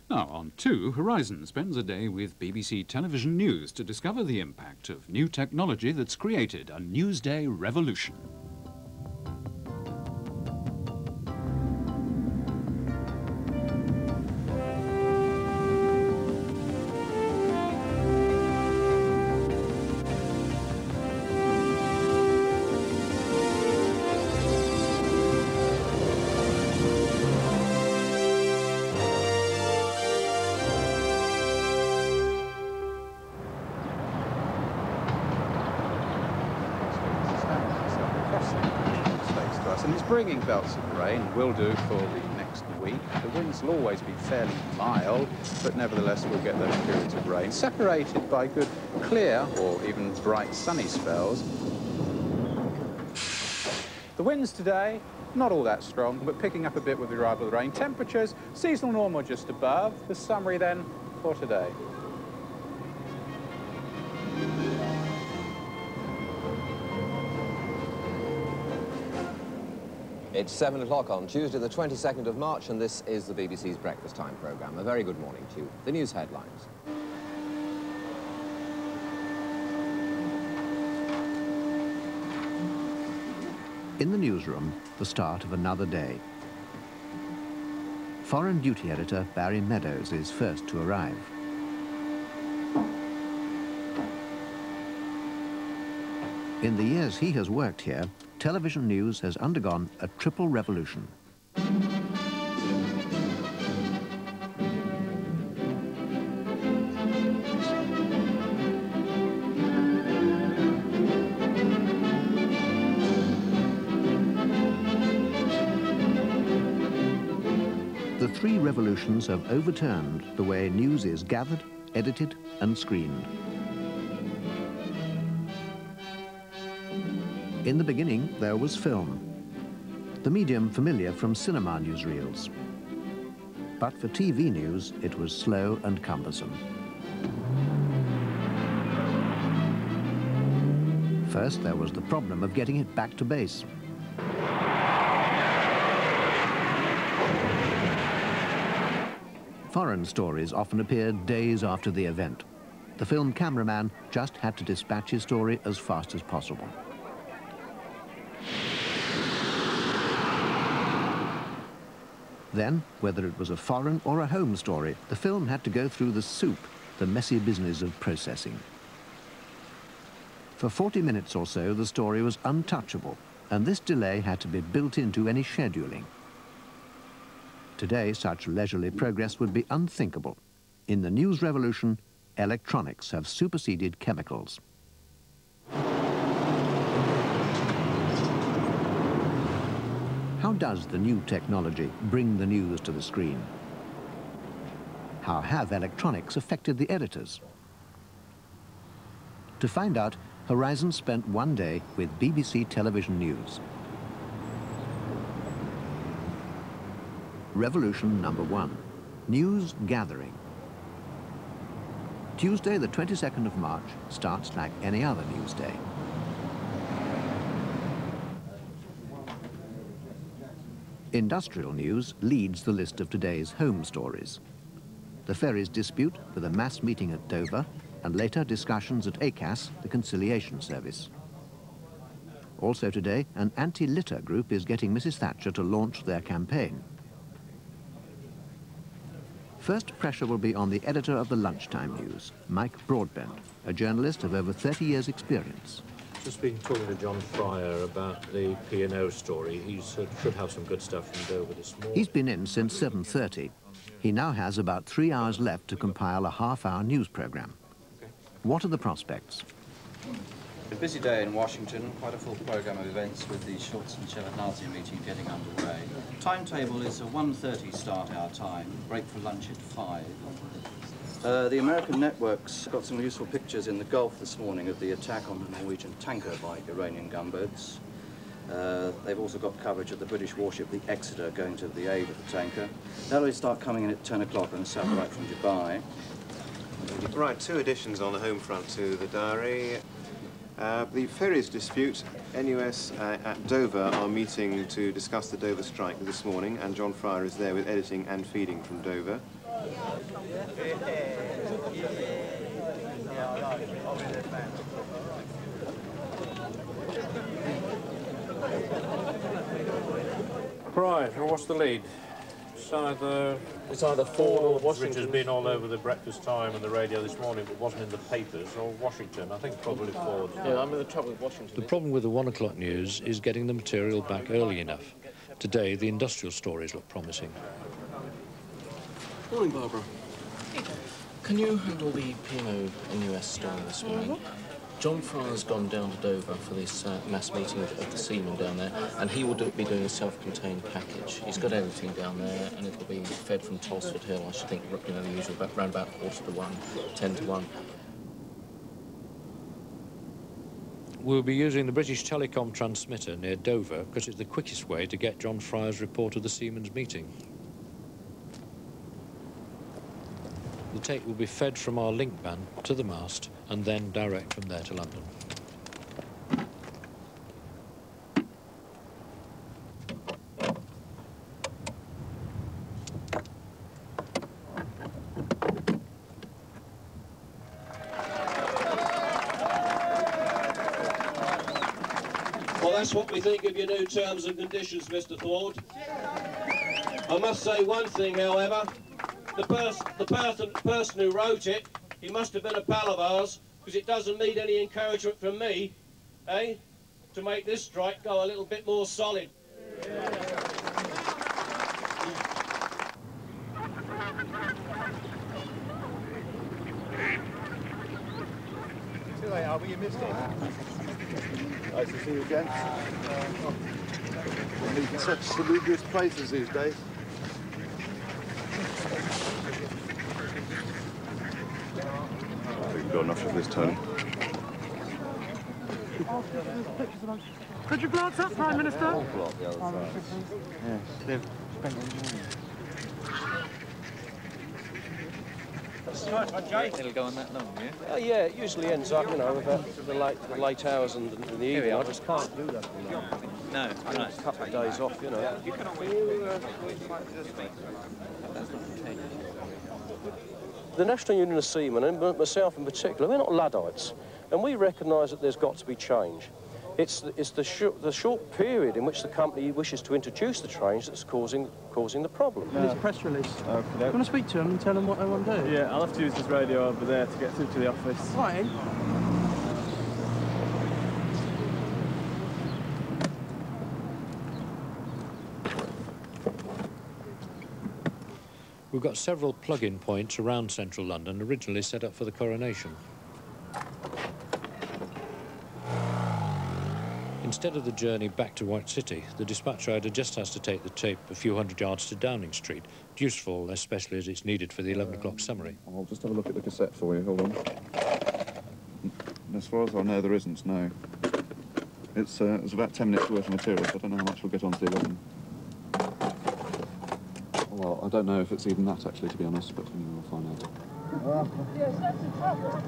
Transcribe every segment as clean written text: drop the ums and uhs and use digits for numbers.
Now, on 2, Horizon spends a day with BBC Television News to discover the impact of new technology that's created a Newsday revolution. And it's bringing belts of rain, will do for the next week. The winds will always be fairly mild, but nevertheless we'll get those periods of rain, separated by good clear or even bright sunny spells. The winds today, not all that strong, but picking up a bit with the arrival of the rain. Temperatures, seasonal normal just above. The summary then for today. It's 7 o'clock on Tuesday, the 22nd of March, and this is the BBC's Breakfast Time programme. A very good morning to you. The news headlines. In the newsroom, the start of another day. Foreign duty editor Barry Meadows is first to arrive. In the years he has worked here, television news has undergone a triple revolution. The three revolutions have overturned the way news is gathered, edited, and screened. In the beginning, there was film, the medium familiar from cinema newsreels. But for TV news, it was slow and cumbersome. First, there was the problem of getting it back to base. Foreign stories often appeared days after the event. The film cameraman just had to dispatch his story as fast as possible. Then, whether it was a foreign or a home story, the film had to go through the soup, the messy business of processing. For 40 minutes or so, the story was untouchable, and this delay had to be built into any scheduling. Today, such leisurely progress would be unthinkable. In the news revolution, electronics have superseded chemicals. How does the new technology bring the news to the screen? How have electronics affected the editors? To find out, Horizon spent one day with BBC Television News. Revolution number 1, news gathering. Tuesday, the 22nd of March, starts like any other news day. Industrial news leads the list of today's home stories. The ferries dispute with a mass meeting at Dover, and later discussions at ACAS, the conciliation service. Also today, an anti-litter group is getting Mrs. Thatcher to launch their campaign. First pressure will be on the editor of the Lunchtime News, Mike Broadbent, a journalist of over 30 years' experience. Just been talking to John Fryer about the P&O story. He should have some good stuff from Dover this morning. He's been in since 7:30. He now has about 3 hours left to compile a half-hour news programme. What are the prospects? A busy day in Washington, quite a full programme of events with the Schultz and Shevardnadze meeting getting underway. Timetable is a 1:30 start our time, break for lunch at 5. The American networks got some useful pictures in the Gulf this morning of the attack on the Norwegian tanker by Iranian gunboats. They've also got coverage of the British warship, the Exeter, going to the aid of the tanker. That'll start coming in at 10 o'clock on a satellite from Dubai. Right, 2 additions on the home front to the diary. The ferries dispute, NUS at Dover are meeting to discuss the Dover strike this morning, and John Fryer is there with editing and feeding from Dover. Right, well, what's the lead? It's either Ford or Washington. Which has been all over the Breakfast Time and the radio this morning, but wasn't in the papers, or Washington. I think probably Ford. Yeah, I'm in the trouble with Washington. The problem with the 1 o'clock news is getting the material back early enough. Today, the industrial stories look promising. Morning, Barbara. Can you handle the P&O NUS story this morning? John Fryer's gone down to Dover for this mass meeting of the seamen down there, and he will be doing a self-contained package. He's got everything down there, and it'll be fed from Tolsford Hill, I should think, you know, the usual, round about 1:45, 10 to 1. We'll be using the British Telecom transmitter near Dover because it's the quickest way to get John Fryer's report of the seamen's meeting. The tape will be fed from our link band to the mast and then direct from there to London. Well, that's what we think of your new terms and conditions, Mr. Ford. I must say one thing, however. The person who wrote it, he must have been a pal of ours, because it doesn't need any encouragement from me, eh, to make this strike go a little bit more solid. Too late, Albert, you missed it. Nice to see you again. In such salubrious places these days. We've got enough of this, Tony. Could you glance up, Prime Minister? Yes, they've spent the morning. It'll go on that long, yeah? Yeah, it usually ends up, you know, with the late hours and the evening. I just can't do that. No, A couple of days off, you know. You can always The National Union of Seamen, and myself in particular, we're not Luddites, and we recognise that there's got to be change. It's the short period in which the company wishes to introduce the change that's causing the problem. There's a press release. Do you want to speak to them and tell them what they want to do? Yeah, I'll have to use this radio over there to get through to the office. Right. We've got several plug-in points around central London, originally set up for the coronation. Instead of the journey back to White City, the dispatch rider just has to take the tape a few hundred yards to Downing Street. Useful, especially as it's needed for the 11 o'clock summary. I'll just have a look at the cassette for you, hold on. As far as I know, there isn't, no. It's about 10 minutes worth of material, so I don't know how much we'll get onto the 11. Well, I don't know if it's even that, actually, to be honest, but we'll find out. Yes, that's the trouble.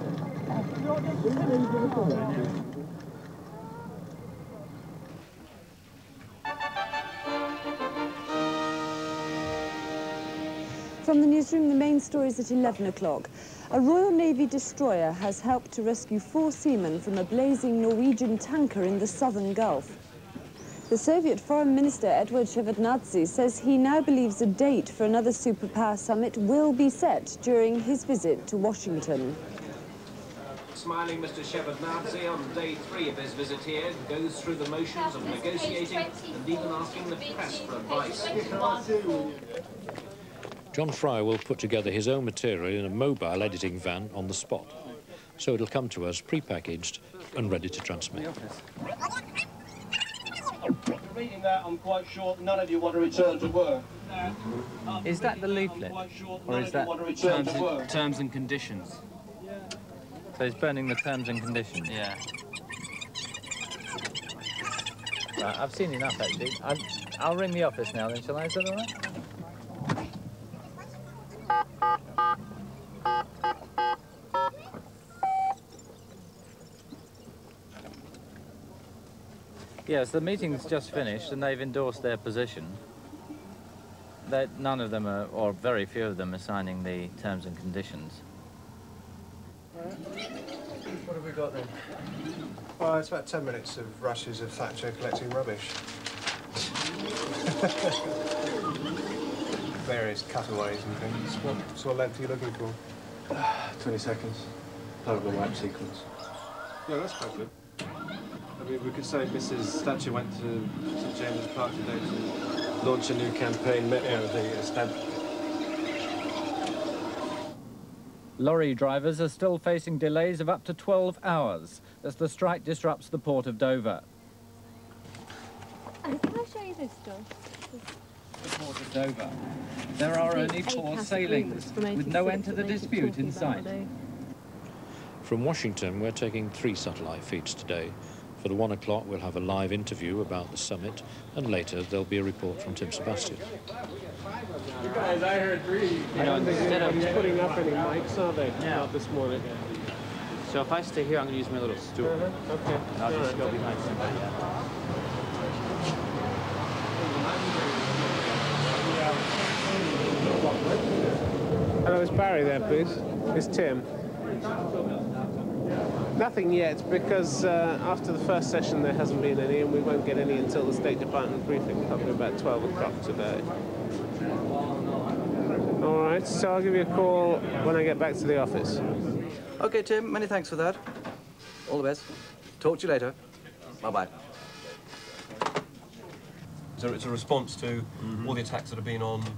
From the newsroom, the main story is at 11 o'clock. A Royal Navy destroyer has helped to rescue 4 seamen from a blazing Norwegian tanker in the southern Gulf. The Soviet Foreign Minister Eduard Shevardnadze says he now believes a date for another superpower summit will be set during his visit to Washington. Smiling Mr. Shevardnadze on day 3 of his visit here goes through the motions of negotiating and even asking the press for advice. John Fryer will put together his own material in a mobile editing van on the spot, so it'll come to us pre-packaged and ready to transmit. Reading that, I'm quite sure none of you want to return to work. Is that the leaflet? Or is that terms and conditions? So he's burning the terms and conditions? Yeah. Right, I've seen enough, actually. I'll ring the office now, then, shall I? Is that all right? Yes, the meeting's just finished and they've endorsed their position. None of them are, or very few of them, are signing the terms and conditions. What have we got then? Well, it's about 10 minutes of rushes of Thatcher collecting rubbish. Various cutaways and things. What sort of length are you looking for? 20 seconds. Part of the wipe sequence. Yeah, that's quite good. I mean, we could say Mrs. Thatcher went to St James's Park today to launch a new campaign, met one of the establishment. Lorry drivers are still facing delays of up to 12 hours as the strike disrupts the port of Dover. Can I show you this stuff? The port of Dover. There are only 4 sailings, with no end to the dispute in sight. From Washington, we're taking 3 satellite feeds today. For the 1 o'clock, we'll have a live interview about the summit, and later there'll be a report from Tim Sebastian. You guys, I heard 3. I don't think anyone's putting up any mics, are they? No. Not this morning. So if I stay here, I'm going to use my little stool. Okay. I'll just go behind somebody. Hello, is Barry there, please? It's Tim. Nothing yet, because after the first session there hasn't been any, and we won't get any until the State Department briefing, probably about 12 o'clock today. All right, so I'll give you a call when I get back to the office. OK, Tim, many thanks for that. All the best. Talk to you later. Bye-bye. So it's a response to all the attacks that have been on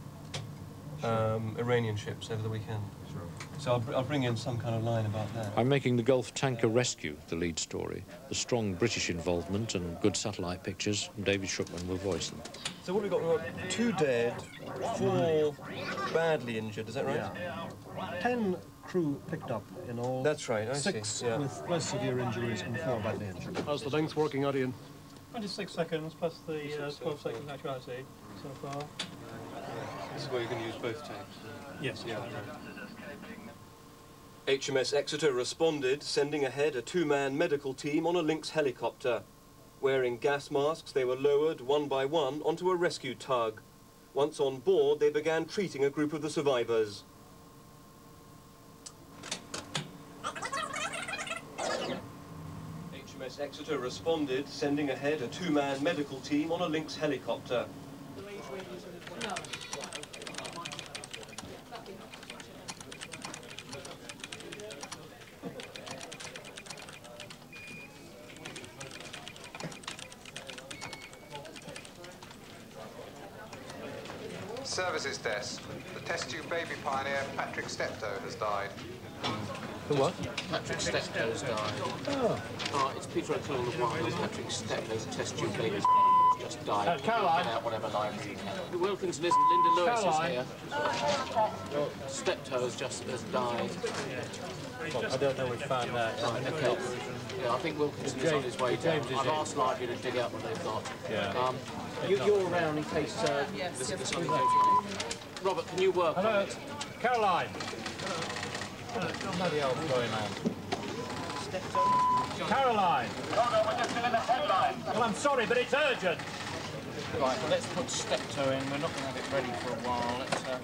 Iranian ships over the weekend. So I'll bring in some kind of line about that. I'm making the Gulf tanker rescue the lead story. The strong British involvement and good satellite pictures, and David Shuckman will voice them. So what have we got? We've got 2 dead, 4 badly injured, is that right? Yeah. 10 crew picked up in all. That's right, I 6 see. Yeah. with less severe injuries and 4 badly injured. How's the length working out, Ian? 26 seconds plus the 12 seconds actuality so far. This is where you can use both tanks. Yes. Yeah. HMS Exeter responded, sending ahead a 2-man medical team on a Lynx helicopter. Wearing gas masks, they were lowered one by one onto a rescue tug. Once on board, they began treating a group of the survivors. HMS Exeter responded, sending ahead a 2-man medical team on a Lynx helicopter. Services desk. The test tube baby pioneer Patrick Steptoe has died. The what? Patrick Steptoe has died. Oh. It's Peter O'Connell of Vaughan. Patrick Steptoe's test tube baby just died. Caroline. Out whatever library. Wilkinson isn't. Linda Lewis Caroline. is here. Steptoe has died. I don't know which found that. Okay. Yeah, I think Wilkinson is on his way down. I've asked library to dig out what they've got. Yeah. You're around in case there's something goes wrong. Robert, can you work on it? Caroline. Bloody hell's going on? Caroline. Oh no, we're just doing the headline. Well, I'm sorry, but it's urgent. Right, well, let's put Steptoe in. We're not going to have it ready for a while.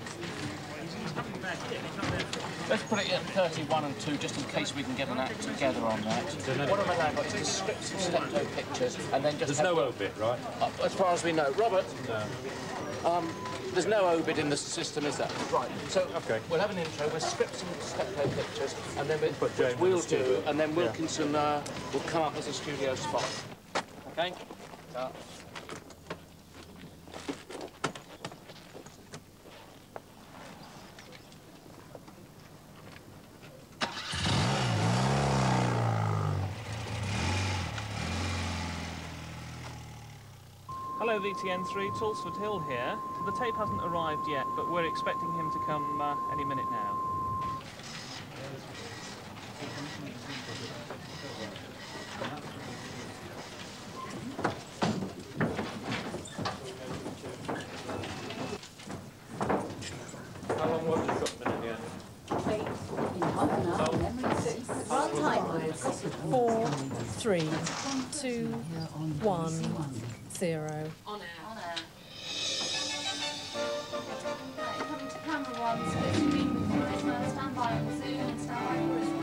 Let's put it at 31 and 2, just in case we can get an act together on that. What have I got is the scripts and Steptoe pictures, and then just... There's no obit, right? As far as we know. Robert? No. There's no obit in the system, is there? Right, so we'll have an intro with scripts and Steptoe pictures, and then we'll do, and then Wilkinson will come up as a studio spot. OK? Hello, VTN3, Tulsford Hill here. The tape hasn't arrived yet, but we're expecting him to come any minute now. How long was the shot minute again? Half an hour. Run time. 4 3, 2, 1, 0. On air. Right, coming to camera 1, so it's been with charisma. Stand by on Zoom and stand by charisma.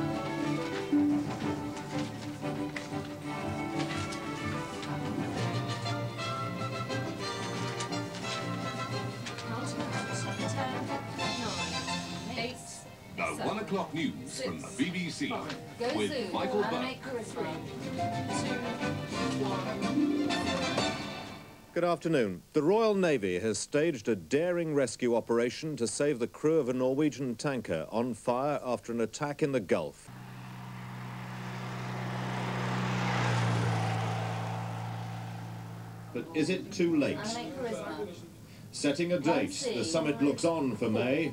The 1 o'clock news from the BBC Go with Zoom. Michael And Buck. make charisma. 2, 1. Good afternoon. The Royal Navy has staged a daring rescue operation to save the crew of a Norwegian tanker on fire after an attack in the Gulf. But is it too late? And make charisma. Setting a date, the summit looks on for May.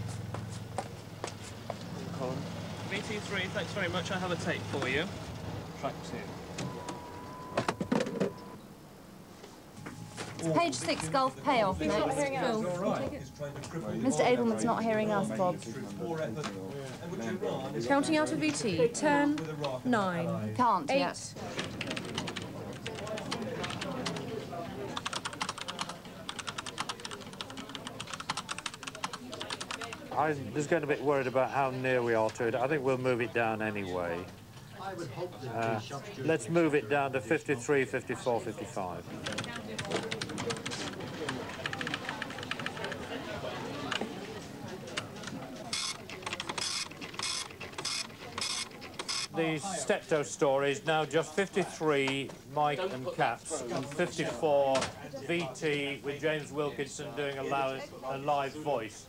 BT3, thanks very much. I have a tape for you. Track 2. Page 6, Gulf payoff. Next. Cool. Mr. Abelman's not hearing us, Bob. Counting out of VT. 10, 9, Can't 8. yet. I'm just getting a bit worried about how near we are to it. I think we'll move it down anyway. Let's move it down to 53, 54, 55. The Steptoe story is now just 53 Mike and Caps and 54 VT with James Wilkinson doing a live voice.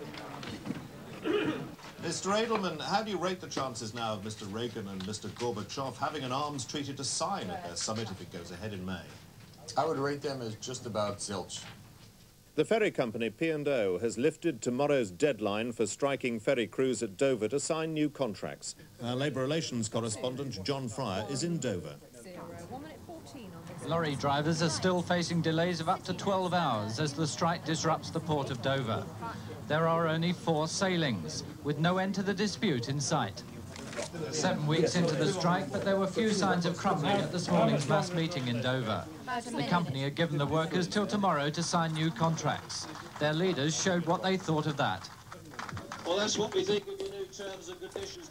Mr. Edelman, how do you rate the chances now of Mr. Reagan and Mr. Gorbachev having an arms treaty to sign at their summit if it goes ahead in May? I would rate them as just about zilch. The ferry company P&O has lifted tomorrow's deadline for striking ferry crews at Dover to sign new contracts. Our Labour Relations correspondent John Fryer is in Dover. Lorry drivers are still facing delays of up to 12 hours as the strike disrupts the port of Dover. There are only 4 sailings, with no end to the dispute in sight. 7 weeks into the strike, but there were few signs of crumbling at this morning's mass meeting in Dover. The company had given the workers till tomorrow to sign new contracts. Their leaders showed what they thought of that. Well, that's what we think of the new terms and conditions.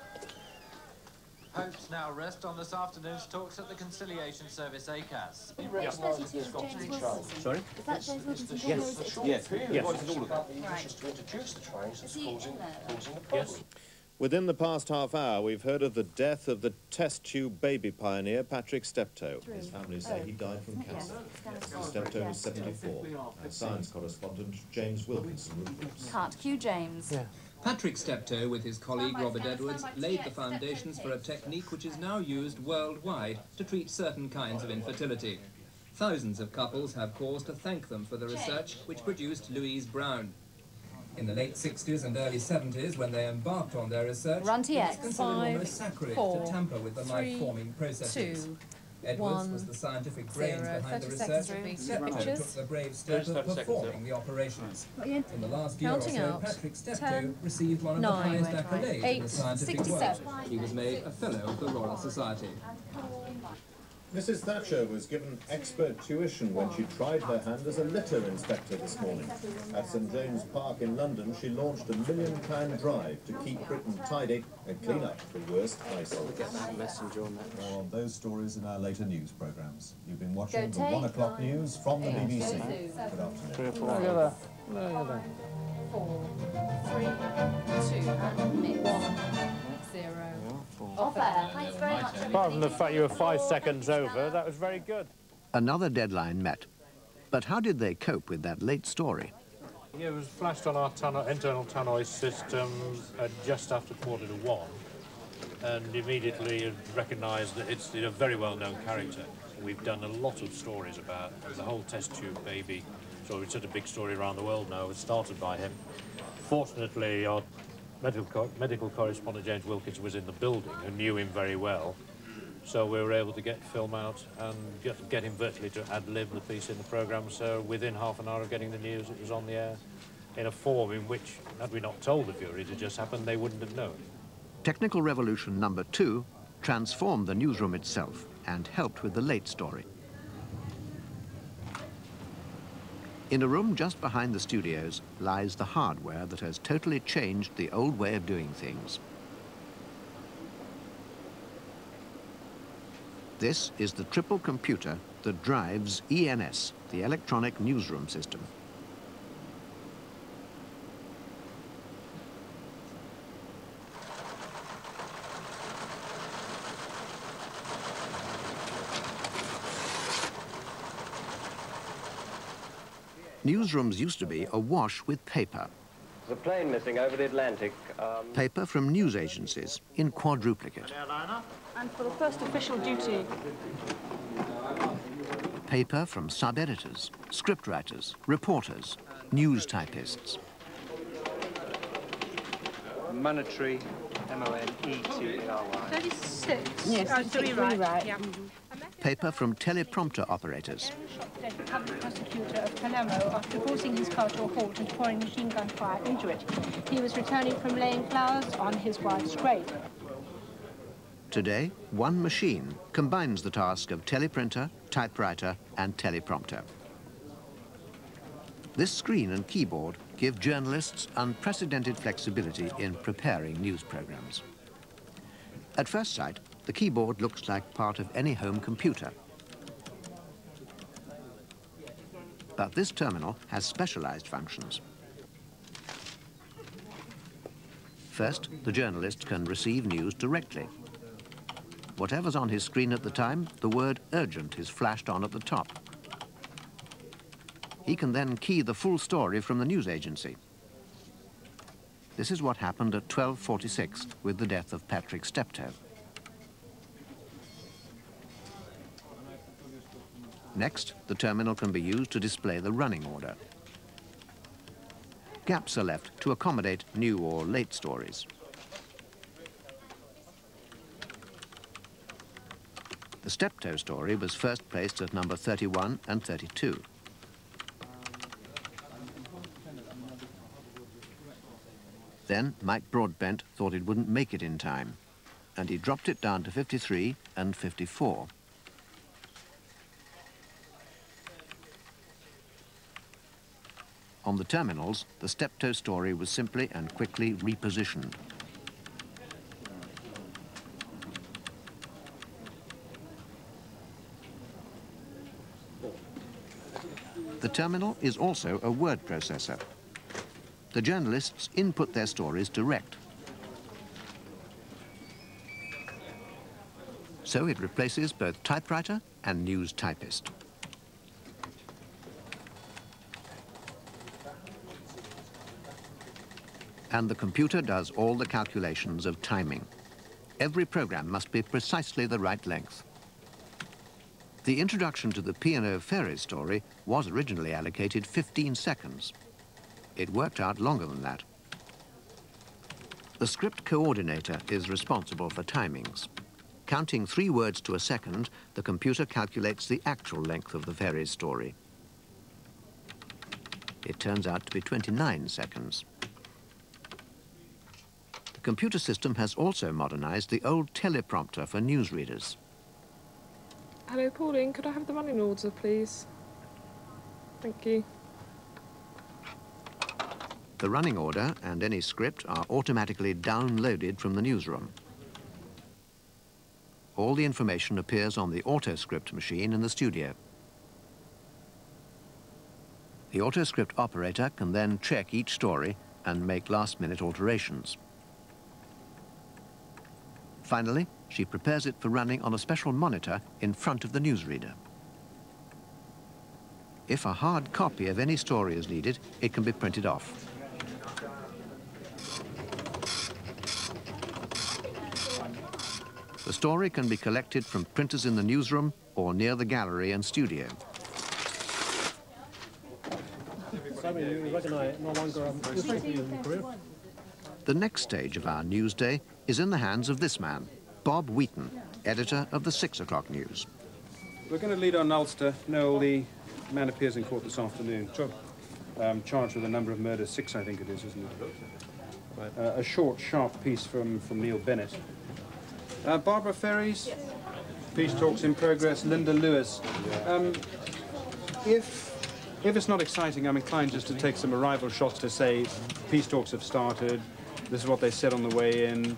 Hopes now rest on this afternoon's talks at the Conciliation Service ACAS. Sorry? Is that James Wilkinson? Yes. Yes. Yes. To introduce the trains that's causing the problem. Within the past half hour, we've heard of the death of the test tube baby pioneer, Patrick Steptoe. His family say he died from cancer. Steptoe was 74. Our science correspondent, James Wilkinson, reports. Can't cue James. Patrick Steptoe, with his colleague Robert Edwards, laid the foundations for a technique which is now used worldwide to treat certain kinds of infertility. Thousands of couples have cause to thank them for the research which produced Louise Brown. In the late 60s and early 70s, when they embarked on their research, it was considered almost sacrilege to tamper with the life-forming processes. Edwards was the scientific brains behind the research. Steptoe took the brave step of performing the operations. In the last year or so, Patrick Steptoe received one of the highest accolades in the scientific world. He was made a Fellow of the Royal Society. Mrs. Thatcher was given expert tuition when she tried her hand as a litter inspector this morning. At St James Park in London, she launched a £1 million drive to keep Britain tidy and clean up the worst ice. More on those stories in our later news programmes. You've been watching the 1 o'clock news from the BBC. Good afternoon. 4, 3, 2, and 1, 0. Off air. Thanks very much. Apart from the fact you were 5 seconds over, that was very good. Another deadline met. But how did they cope with that late story? Yeah, it was flashed on our internal tannoy systems at just after 1:45, and immediately recognised that it's a very well-known character. We've done a lot of stories about the whole test tube baby. So it's such a big story around the world now. It started by him. Fortunately, our medical correspondent James Wilkinson was in the building and knew him very well. So we were able to get film out and get him virtually to ad-lib the piece in the programme. So within half an hour of getting the news, it was on the air in a form in which, had we not told the Fury it had just happened, they wouldn't have known. Technical revolution number 2 transformed the newsroom itself and helped with the late story. In a room just behind the studios lies the hardware that has totally changed the old way of doing things. This is the triple computer that drives ENS, the electronic newsroom system. Newsrooms used to be awash with paper. There's a plane missing over the Atlantic. Paper from news agencies in quadruplicate. And for the first official duty. Paper from sub-editors, scriptwriters, reporters, news typists. Monetary, M-O-N-E-T-A-R-Y. 36. Yes, 3 right. Yeah. Paper from teleprompter operators. The public prosecutor of Palermo after forcing his car to a halt and pouring machine gun fire into it. He was returning from laying flowers on his wife's grave. Today, one machine combines the task of teleprinter, typewriter, and teleprompter. This screen and keyboard give journalists unprecedented flexibility in preparing news programs. At first sight, the keyboard looks like part of any home computer. But this terminal has specialized functions. First, the journalist can receive news directly. Whatever's on his screen at the time, the word urgent is flashed on at the top. He can then key the full story from the news agency. This is what happened at 12:46 with the death of Patrick Steptoe. Next, the terminal can be used to display the running order. Gaps are left to accommodate new or late stories. The Steptoe story was first placed at number 31 and 32. Then Mike Broadbent thought it wouldn't make it in time, and he dropped it down to 53 and 54. On the terminals, the Steptoe story was simply and quickly repositioned. The terminal is also a word processor. The journalists input their stories direct. So it replaces both typewriter and news typist. And the computer does all the calculations of timing. Every program must be precisely the right length. The introduction to the P&O Ferries story was originally allocated 15 seconds. It worked out longer than that. The script coordinator is responsible for timings. Counting 3 words to a second, the computer calculates the actual length of the ferries story. It turns out to be 29 seconds. The computer system has also modernized the old teleprompter for newsreaders. Hello, Pauline. Could I have the running order, please? Thank you. The running order and any script are automatically downloaded from the newsroom. All the information appears on the AutoScript machine in the studio. The AutoScript operator can then check each story and make last-minute alterations. Finally, she prepares it for running on a special monitor in front of the newsreader. If a hard copy of any story is needed, it can be printed off. The story can be collected from printers in the newsroom or near the gallery and studio. The next stage of our Newsday is in the hands of this man, Bob Wheaton, editor of the 6 o'clock news. We're going to lead on Ulster. Noel, the man appears in court this afternoon. Sure. Charged with a number of murders, 6 I think it is, isn't it? Right. A short, sharp piece from Neil Bennett. Barbara Ferries? Yes. Peace talks in progress. Linda Lewis. If it's not exciting, I'm inclined just to take some arrival shots to say peace talks have started. This is what they said on the way in.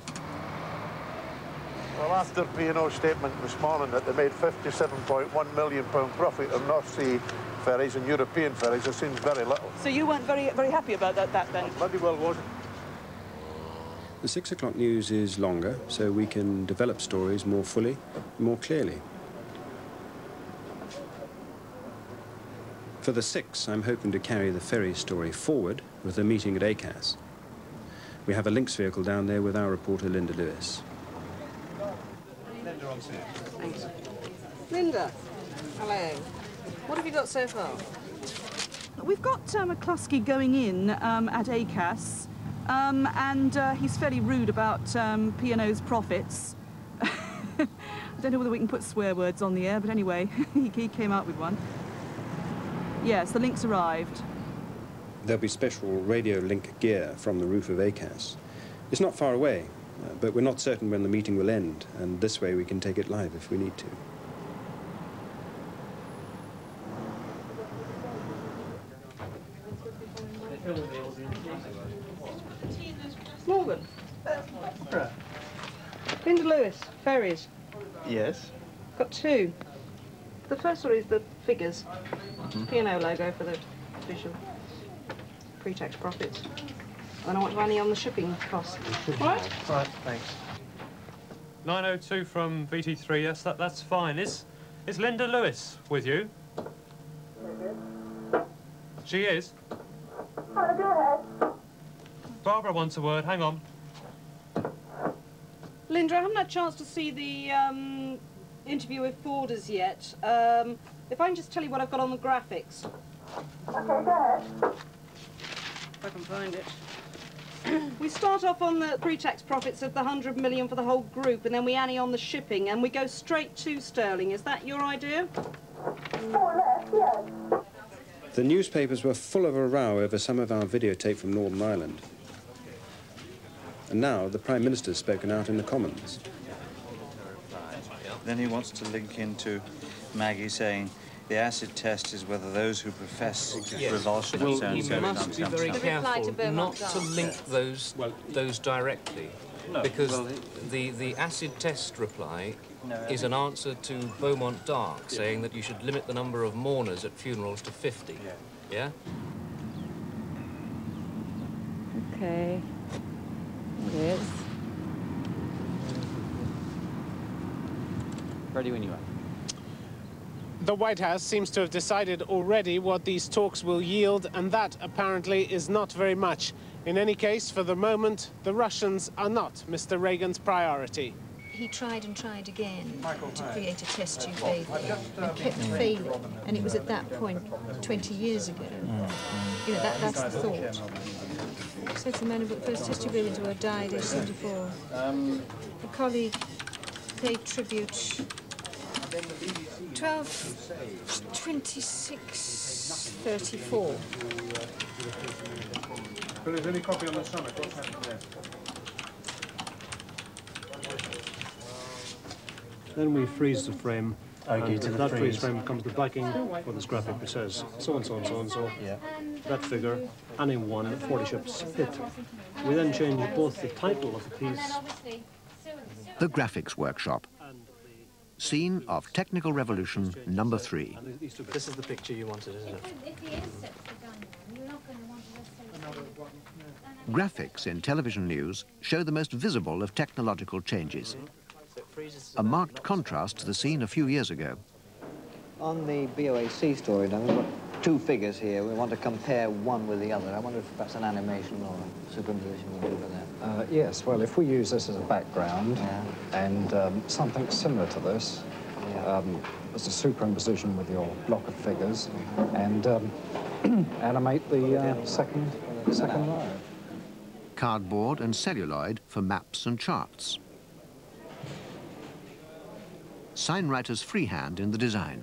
Well, after P&O's statement this morning that they made £57.1 million profit on North Sea ferries and European ferries, it seems very little. So you weren't very happy about that then? Bloody well wasn't. The 6 o'clock news is longer, so we can develop stories more fully, more clearly. For the 6, I'm hoping to carry the ferry story forward with a meeting at ACAS. We have a links vehicle down there with our reporter Linda Lewis. Thanks. Linda, hello. What have you got so far? We've got McCluskey going in at ACAS, and he's fairly rude about P&O's profits. I don't know whether we can put swear words on the air, but anyway, he came out with one. Yes, the links arrived. There'll be special radio link gear from the roof of ACAS. It's not far away, but we're not certain when the meeting will end, and this way we can take it live if we need to. Morgan. Linda Lewis, ferries. Yes. Got 2. The first one is the figures. P&O logo for the official pre-tax profits. And I want money on the shipping costs. Right? Right, thanks. 902 from BT3, yes, that's fine. Is Linda Lewis with you? She is? Go ahead. Barbara wants a word, hang on. Linda, I haven't had a chance to see the interview with Forders yet. If I can just tell you what I've got on the graphics. Okay, go ahead. If I can find it. We start off on the pre-tax profits of the 100 million for the whole group, and then we ante on the shipping, and we go straight to sterling. Is that your idea? More or less, yes. The newspapers were full of a row over some of our videotape from Northern Ireland. And now the Prime Minister's spoken out in the Commons. Then he wants to link into Maggie saying the acid test is whether those who profess revulsion of Well, you must be very careful not to link those directly, because the acid test reply is an answer to Beaumont Dark, saying that you should limit the number of mourners at funerals to 50. Yeah? Okay. It is. Ready when you are. The White House seems to have decided already what these talks will yield, and that apparently is not very much. In any case, for the moment, the Russians are not Mr. Reagan's priority. He tried and tried again to create a test tube baby and kept failing, and it was at that point 20 years ago. You know, that's the thought. So the man who put the first test tube baby into her died aged 74. A colleague paid tribute 12/26/34. Well, is any copy on the summit? What's happened there? Then we freeze the frame. Okay, and to the that freeze. freeze frame becomes the backing for this graphic which says so and so and so and so. Yeah. That figure, any one, 40 ships hit. We then change both the title of the piece. The Graphics Workshop. Scene of Technical Revolution number 3. This is the picture you wanted, isn't it? Graphics in television news show the most visible of technological changes. A marked contrast to the scene a few years ago. On the BOAC story, now, we've got 2 figures here. We want to compare one with the other. I wonder if perhaps an animation or a superimposition would do for that. Yes, well, if we use this as a background and something similar to this, as a superimposition with your block of figures, and animate the second row. Cardboard and celluloid for maps and charts. Signwriter's freehand in the design.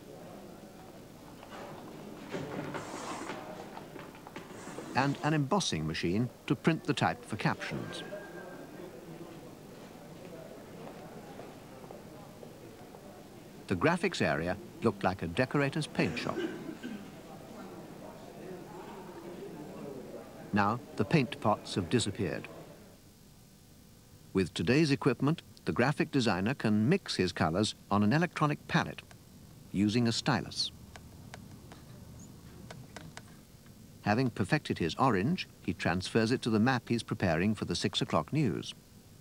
And an embossing machine to print the type for captions. The graphics area looked like a decorator's paint shop. Now, the paint pots have disappeared. With today's equipment, the graphic designer can mix his colors on an electronic palette using a stylus. Having perfected his orange, he transfers it to the map he's preparing for the 6 o'clock news.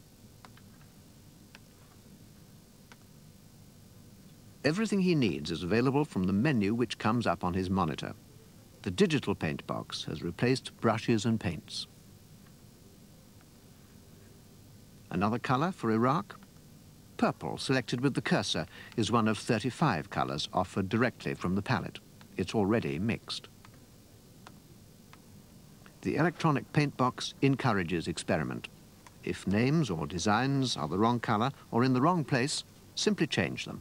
Everything he needs is available from the menu which comes up on his monitor. The digital paint box has replaced brushes and paints. Another color for Iraq? Purple, selected with the cursor, is one of 35 colors offered directly from the palette. It's already mixed. The electronic paint box encourages experiment. If names or designs are the wrong color or in the wrong place, simply change them.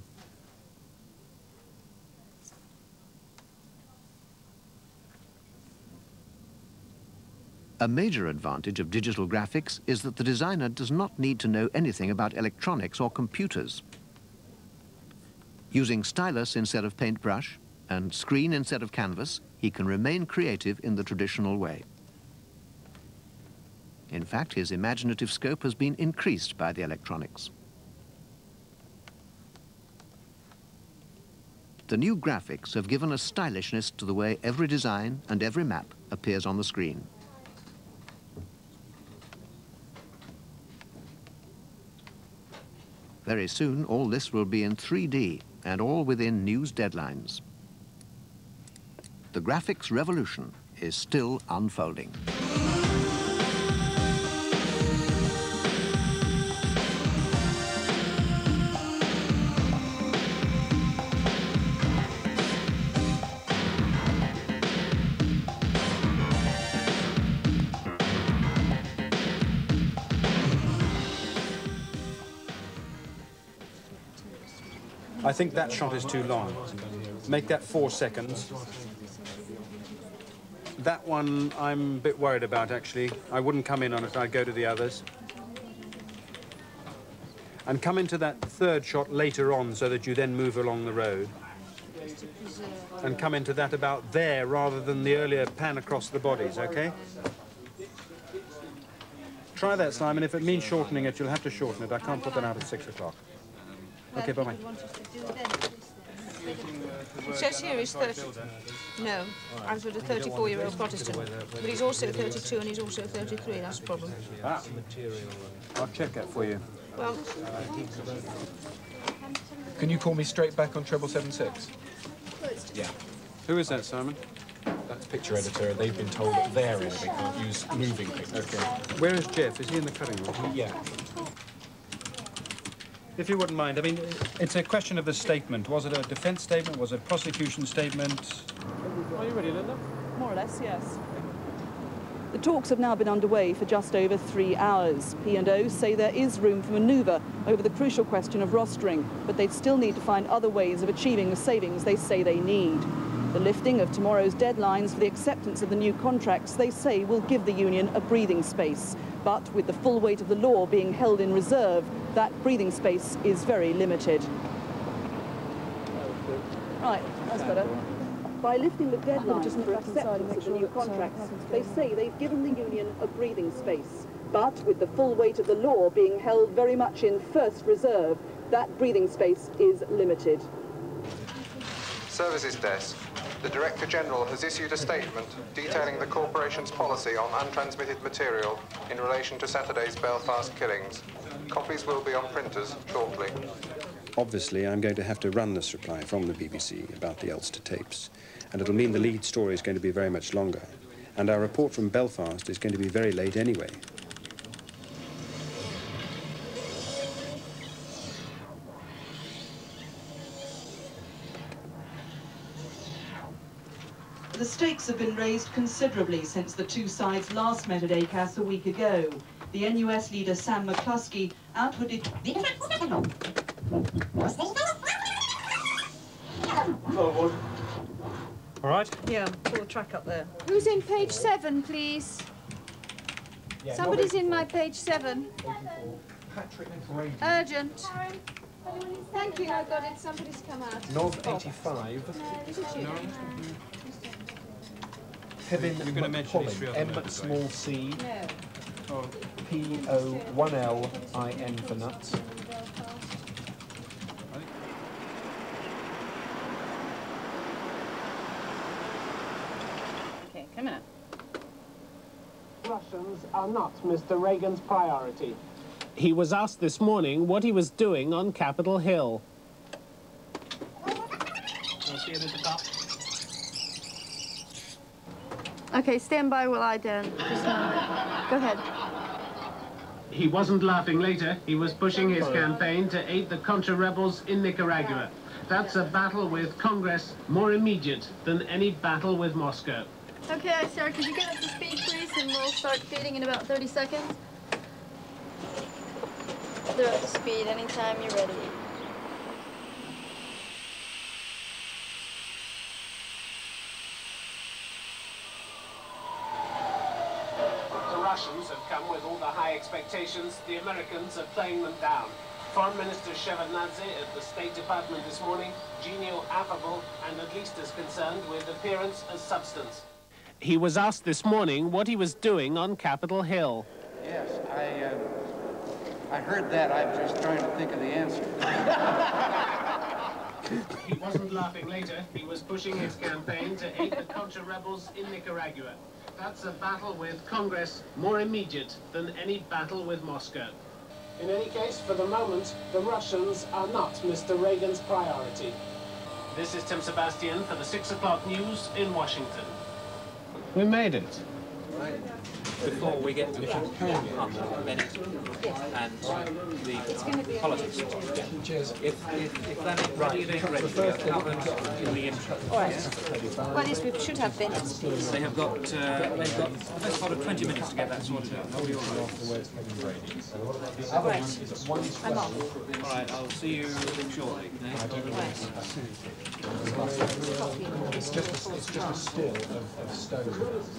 A major advantage of digital graphics is that the designer does not need to know anything about electronics or computers. Using stylus instead of paintbrush and screen instead of canvas, he can remain creative in the traditional way. In fact, his imaginative scope has been increased by the electronics. The new graphics have given a stylishness to the way every design and every map appears on the screen. Very soon, all this will be in 3D and all within news deadlines. The graphics revolution is still unfolding. I think that shot is too long. Make that 4 seconds. That one I'm a bit worried about, actually. I wouldn't come in on it, I'd go to the others. And come into that third shot later on so that you then move along the road. And come into that about there rather than the earlier pan across the bodies, okay? Try that, Simon. If it means shortening it, you'll have to shorten it. I can't put that out at 6 o'clock. Okay, bye-bye. It says here he's 30. No, I'm sort of 34-year-old Protestant. But he's also 32 and he's also 33, that's the problem. Ah, I'll check that for you. Well, can you call me straight back on 7776? Yeah. Who is that, Simon? That's picture editor. They've been told at their end they can't use moving pictures. Okay. Where is Jeff? Is he in the cutting room? Yeah. If you wouldn't mind, I mean, it's a question of the statement. Was it a defence statement? Was it a prosecution statement? Are you ready, Linda? More or less, yes. The talks have now been underway for just over 3 hours. P&O say there is room for manoeuvre over the crucial question of rostering, but they still need to find other ways of achieving the savings they say they need. The lifting of tomorrow's deadlines for the acceptance of the new contracts, they say, will give the union a breathing space. But with the full weight of the law being held in reserve, that breathing space is very limited. Right, that's better. By lifting the deadlines for acceptance of the new contracts, they say they've given the union a breathing space. But with the full weight of the law being held very much in first reserve, that breathing space is limited. Services Desk. The Director General has issued a statement detailing the Corporation's policy on untransmitted material in relation to Saturday's Belfast killings. Copies will be on printers shortly. Obviously, I'm going to have to run this reply from the BBC about the Ulster tapes, and it'll mean the lead story is going to be very much longer. And our report from Belfast is going to be very late anyway. The stakes have been raised considerably since the two sides last met at ACAS a week ago. The NUS leader Sam McCluskey outwardly... All right? Yeah, pull the track up there. Who's in page 7, please? Somebody's in my page 7. Urgent. Thank you. I got it. Somebody's come out. North 85. Is it you? Kevin McPolling, M small c, P-O-1-L-I-N for nuts. Okay, come out. Russians are not Mr. Reagan's priority. He was asked this morning what he was doing on Capitol Hill. Okay, stand by while I down. Just a moment. Go ahead. He wasn't laughing later. He was pushing his campaign to aid the Contra rebels in Nicaragua. That's a battle with Congress more immediate than any battle with Moscow. Okay, sir, could you get up to speed, please, and we'll start feeding in about 30 seconds. They're up to speed anytime you're ready. The Russians have come with all the high expectations. The Americans are playing them down. Foreign Minister Shevardnadze at the State Department this morning, genial, affable, and at least as concerned with appearance as substance. He was asked this morning what he was doing on Capitol Hill. Yes, I heard that. I'm just trying to think of the answer. He wasn't laughing later. He was pushing his campaign to aid the Contra rebels in Nicaragua. That's a battle with Congress more immediate than any battle with Moscow. In any case, for the moment, the Russians are not Mr. Reagan's priority. This is Tim Sebastian for the 6 o'clock news in Washington. We made it. Right. Before we get to Bennett and the politics. If that is ready, they're ready. We are covered in the intro. All right. Well, yes, we should have Bennett's, please. They've got the best part of 20 minutes to get that sorted out. Are we all right? Right. I'm off. All right, I'll see you shortly. It's just a still of stone.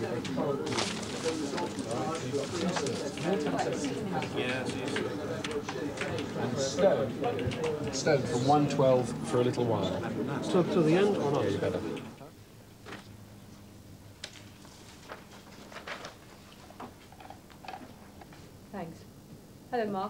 And stone from 112 for a little while. So to the end or not? Yeah, you better. Thanks. Hello, Mark.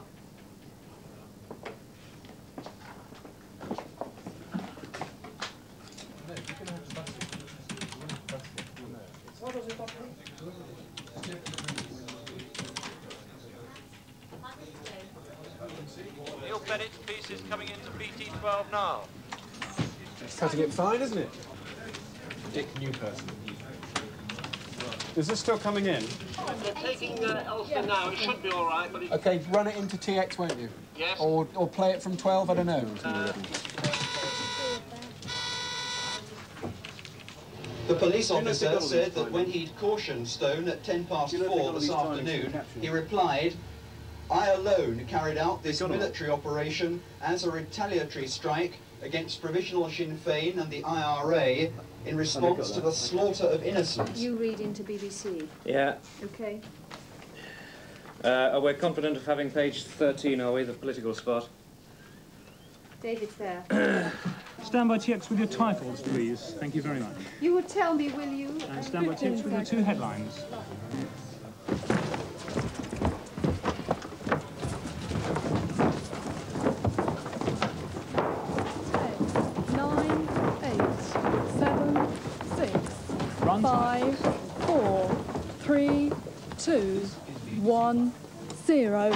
Neil Bennett's piece is coming into BT12 now. It's cutting it fine, isn't it? Dick Newperson. Is this still coming in? They're taking Ulster now. It should be all right, but Okay, run it into TX, won't you? Yes. Or play it from 12, I don't know. The police officer said that when he'd cautioned Stone at 4:10 this afternoon, he replied, "I alone carried out this military operation as a retaliatory strike against Provisional Sinn Féin and the IRA in response to the slaughter of innocents." You read into BBC. Yeah. Okay. We're confident of having page 13, are we, the political spot? David's there. Stand by TX with your titles, please. Thank you very much. You will tell me, will you? And stand by TX with your 2 headlines. Run 5, 4, 3, 2, 1, 0.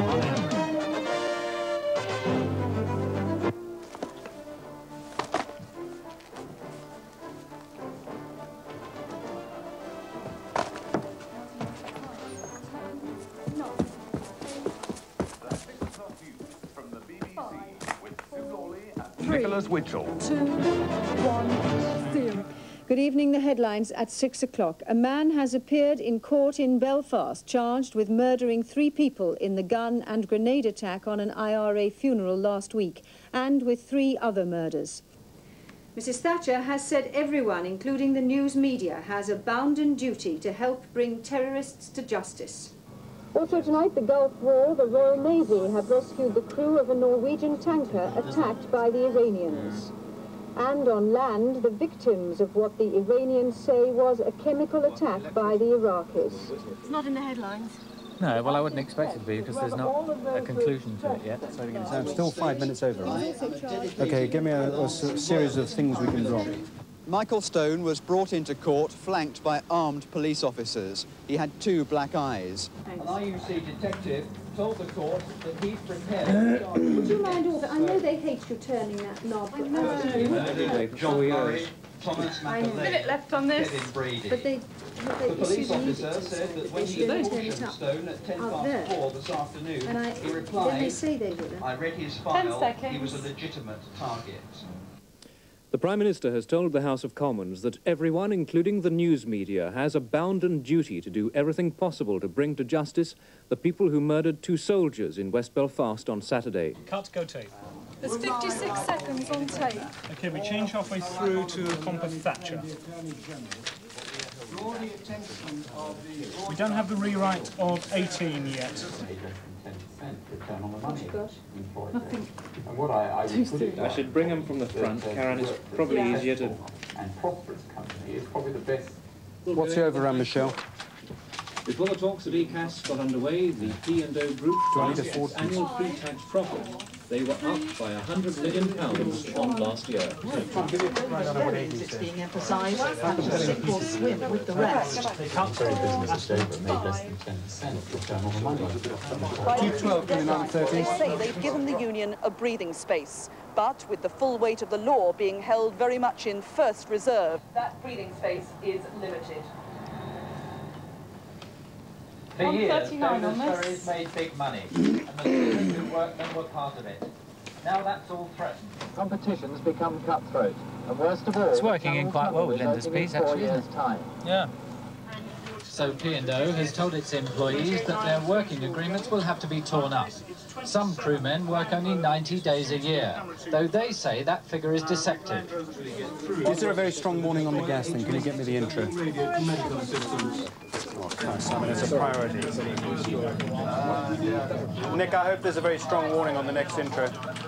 Nicholas Witchell. 2, 1, 0. Good evening. The headlines at 6 o'clock. A man has appeared in court in Belfast, charged with murdering 3 people in the gun and grenade attack on an IRA funeral last week, and with 3 other murders. Mrs. Thatcher has said everyone, including the news media, has a bounden duty to help bring terrorists to justice. Also tonight, the Gulf War, the Royal Navy have rescued the crew of a Norwegian tanker attacked by the Iranians. And on land, the victims of what the Iranians say was a chemical attack by the Iraqis. It's not in the headlines. No, well, I wouldn't expect it to be because there's not a conclusion to it yet. So I'm still 5 minutes over, right? OK, give me a series of things we can drop. Michael Stone was brought into court flanked by armed police officers. He had 2 black eyes. An IUC detective told the court that he's prepared... Would you mind all that? I know they hate you turning that knob. John Murray, Thomas A minute left on this. But the police officer said that when he cautioned Stone at 4:10 this afternoon, he replied, then they say they would. I read his file, he was a legitimate target. The Prime Minister has told the House of Commons that everyone, including the news media, has a bounden duty to do everything possible to bring to justice the people who murdered 2 soldiers in West Belfast on Saturday. Cut, go tape. There's 56 seconds on tape. OK, we change halfway through to Compass Thatcher. We don't have the rewrite of 18 yet. Nothing. I should bring them from the front. Karen, it's probably easier to... What's the overrun, Michelle? Before the talks at ECAS got underway, the P&O Group announced its annual pre-tax profit. They were up by £100 million on last year. It's being emphasised, have to sink or swim with the rest. They can't say business is over, made less than 10% of return on the money. They say they've given the union a breathing space, but with the full weight of the law being held very much in first reserve, that breathing space is limited. For years, Dover's ferries made big money, and the students who worked them were part of it. Now that's all threatened. Competition's become cutthroat, and worst of all... It's working in quite well with Linda's piece, actually, isn't it? Yeah. So P&O has told its employees that their working agreements will have to be torn up. Some crewmen work only 90 days a year, though they say that figure is deceptive. Is there a very strong warning on the gas thing? Can you get me the intro? Simon, it's a priority. Nick, I hope there's a very strong warning on the next intro.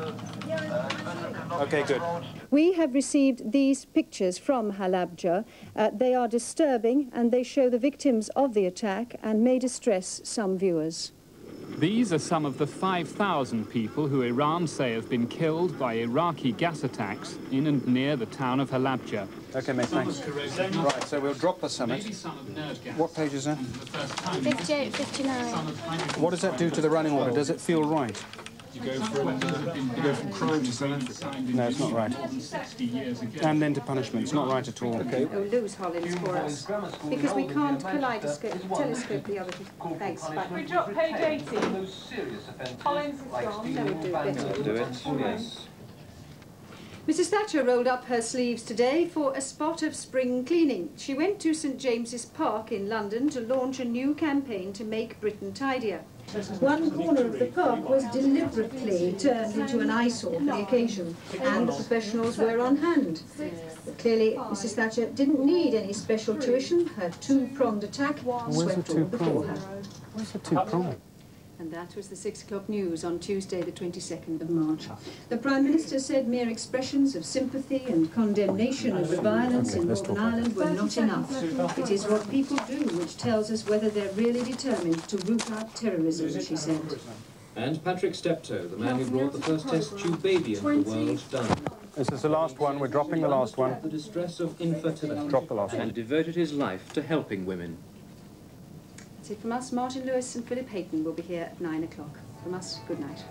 OK, good. We have received these pictures from Halabja. They are disturbing and they show the victims of the attack and may distress some viewers. These are some of the 5,000 people who Iran say have been killed by Iraqi gas attacks in and near the town of Halabja. OK, mate, thanks. Right, so we'll drop the summit. What page is that? 58, 59. What does that do to the running order? Does it feel right? You go from crime to South Africa. No, it's not right. And then to punishment. It's not right at all. Okay. Oh, lose Hollins for us, because we can't telescope the other. Thanks. We drop page 80. Hollins is gone. No, we do better. Do it, yes. Mrs. Thatcher rolled up her sleeves today for a spot of spring cleaning. She went to St James's Park in London to launch a new campaign to make Britain tidier. One corner of the park was deliberately turned into an eyesore for the occasion, and the professionals were on hand. But clearly, Mrs. Thatcher didn't need any special tuition. Her 2-pronged attack swept all before her. Where's the 2-pronged? And that was the 6 o'clock news on Tuesday, the 22nd of March. The Prime Minister said mere expressions of sympathy and condemnation of the violence in Northern Ireland were not enough. It is what people do which tells us whether they're really determined to root out terrorism, she said. And Patrick Steptoe, the man who brought the first test tube baby into the world, done. This is the last one. We're dropping the last one. The distress of infertility. Drop the last one. And devoted his life to helping women. That's it from us. Martin Lewis and Philip Hayton will be here at 9 o'clock. From us, good night.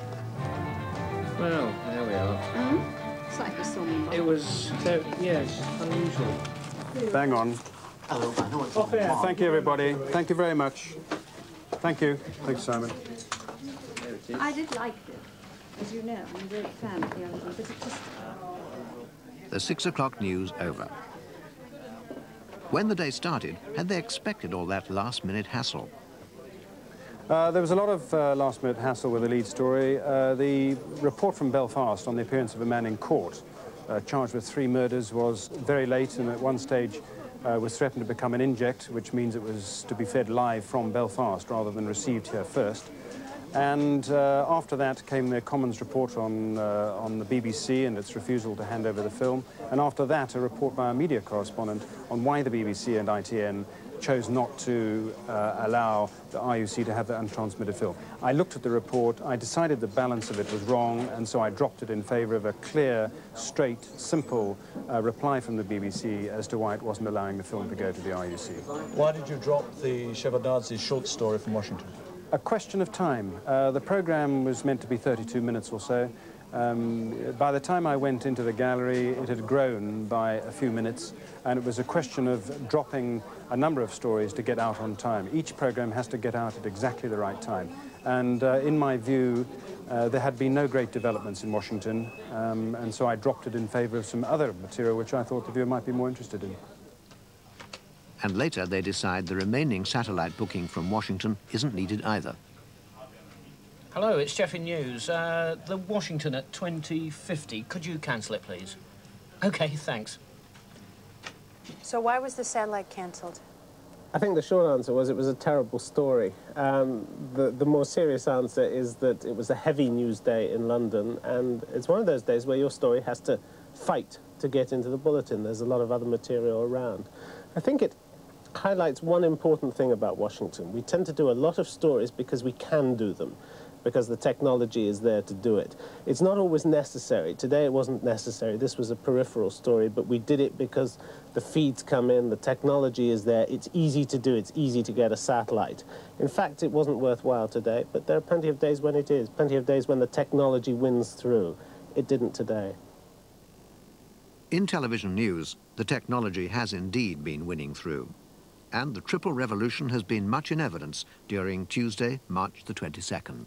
Well, there we are. Slightly sombre. It was, yes, unusual. Bang on. Thank you, everybody. Thank you very much. Thank you. Thanks, Simon. I did like it. As you know, I'm a great fan of the other one, but it just... The 6 o'clock news over. When the day started, had they expected all that last-minute hassle? There was a lot of last-minute hassle with the lead story. The report from Belfast on the appearance of a man in court charged with 3 murders was very late, and at one stage was threatened to become an inject, which means it was to be fed live from Belfast rather than received here first. And after that came the Commons report on the BBC and its refusal to hand over the film. And after that, a report by a media correspondent on why the BBC and ITN chose not to allow the RUC to have the untransmitted film. I looked at the report, I decided the balance of it was wrong, and so I dropped it in favour of a clear, straight, simple reply from the BBC as to why it wasn't allowing the film to go to the RUC. Why did you drop the Shevardnadze short story from Washington? A question of time. The programme was meant to be 32 minutes or so. By the time I went into the gallery, it had grown by a few minutes, and it was a question of dropping a number of stories to get out on time. Each programme has to get out at exactly the right time. And in my view, there had been no great developments in Washington, and so I dropped it in favour of some other material which I thought the viewer might be more interested in. And later they decide the remaining satellite booking from Washington isn't needed either. Hello, it's Jeff in News. The Washington at 2050. Could you cancel it, please? OK, thanks. So why was the satellite cancelled? I think the short answer was it was a terrible story. The more serious answer is that it was a heavy news day in London, and it's one of those days where your story has to fight to get into the bulletin. There's a lot of other material around. I think it highlights one important thing about Washington. We tend to do a lot of stories because we can do them, because the technology is there to do it. It's not always necessary. Today it wasn't necessary. This was a peripheral story, but we did it because the feeds come in, the technology is there, it's easy to do, it's easy to get a satellite. In fact, it wasn't worthwhile today, but there are plenty of days when it is, plenty of days when the technology wins through. It didn't today. In television news, the technology has indeed been winning through. And the triple revolution has been much in evidence during Tuesday, March the 22nd.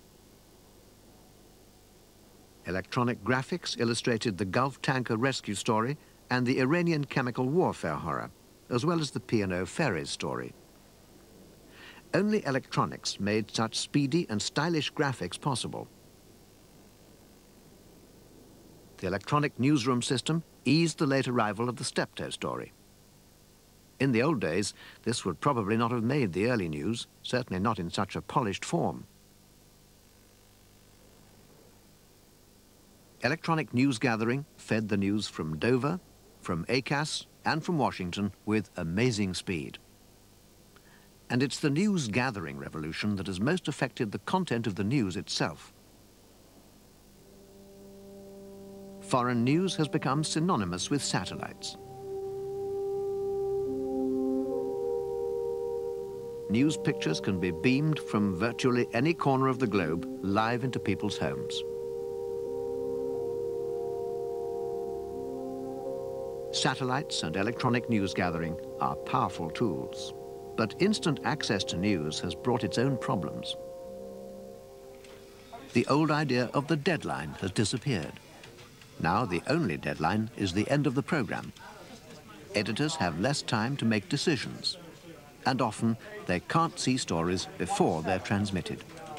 Electronic graphics illustrated the Gulf tanker rescue story and the Iranian chemical warfare horror, as well as the P&O ferries story. Only electronics made such speedy and stylish graphics possible. The electronic newsroom system eased the late arrival of the Steptoe story. In the old days, this would probably not have made the early news, certainly not in such a polished form. Electronic news gathering fed the news from Dover, from ACAS, and from Washington with amazing speed. And it's the news gathering revolution that has most affected the content of the news itself. Foreign news has become synonymous with satellites. News pictures can be beamed from virtually any corner of the globe live into people's homes. Satellites and electronic news gathering are powerful tools, but instant access to news has brought its own problems. The old idea of the deadline has disappeared. Now the only deadline is the end of the program. Editors have less time to make decisions, and often they can't see stories before they're transmitted.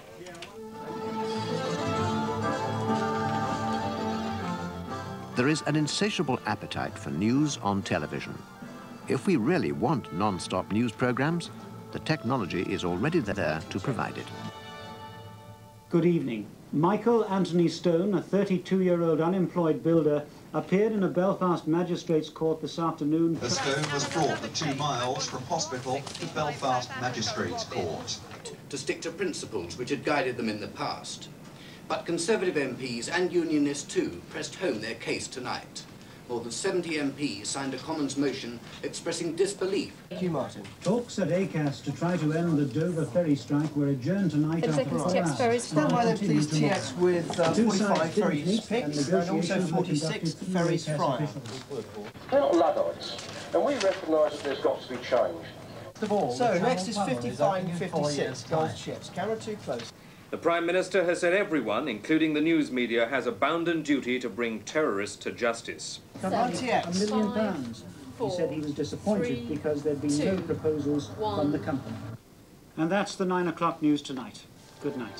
There is an insatiable appetite for news on television. If we really want non-stop news programs, the technology is already there to provide it. Good evening. Michael Anthony Stone, a 32-year-old unemployed builder, appeared in a Belfast magistrates' court this afternoon. The Stone was brought the 2 miles from hospital to Belfast Magistrates' Court. To stick to principles which had guided them in the past. But Conservative MPs and Unionists too pressed home their case tonight. More than 70 MPs signed a Commons motion expressing disbelief. Thank you, Martin. Talks at ACAS to try to end the Dover ferry strike were adjourned tonight after 4 hours. Stand by then, please, TX with 45 ferries picked and also 46 ferries frying. They're not Luddites, and we recognise that there's got to be change. So, next is 55 and 56 Gulf ships. Camera too close. The Prime Minister has said everyone, including the news media, has a bounden duty to bring terrorists to justice. £1 million. He said he was disappointed because there'd been no proposals from the company. And that's the 9 o'clock news tonight. Good night.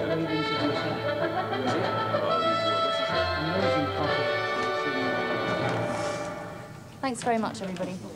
Amazing coffee. Thanks very much, everybody.